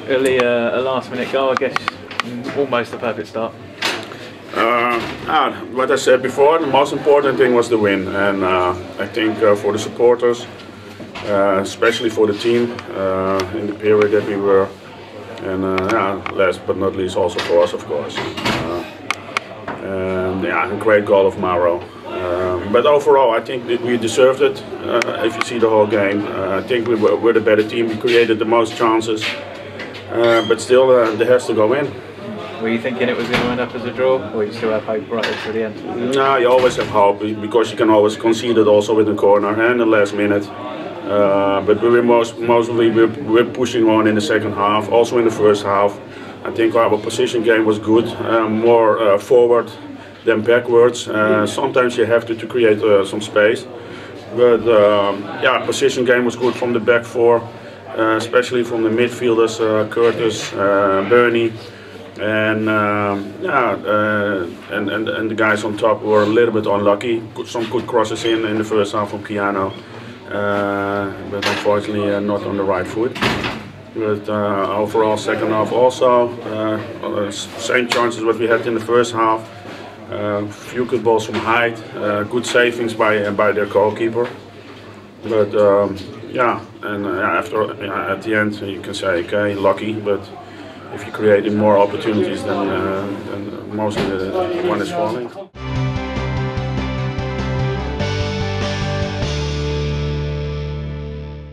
Really a last-minute goal, I guess, almost a perfect start. What I said before, the most important thing was the win, and I think for the supporters, especially for the team in the period that we were, and last but not least also for us, of course. And yeah, a great goal of Mauro. But overall, I think that we deserved it. If you see the whole game, I think we're the better team. We created the most chances, but still, there has to go in. Were you thinking it was going to end up as a draw, or you still have hope right up to the end? No, you always have hope, because you can always concede it also in the corner and the last minute. But we were mostly we're pushing on in the second half, also in the first half. I think our position game was good, more forward than backwards. Sometimes you have to create some space, but yeah, position game was good from the back four, especially from the midfielders, Curtis, Bernie. And and the guys on top were a little bit unlucky. Some good crosses in the first half from Keanu, but unfortunately not on the right foot. But overall, second half also same chances what we had in the first half. Few good balls from height, good savings by their goalkeeper. But yeah, and at the end you can say okay, lucky, but. If you create more opportunities, then mostly the one is falling.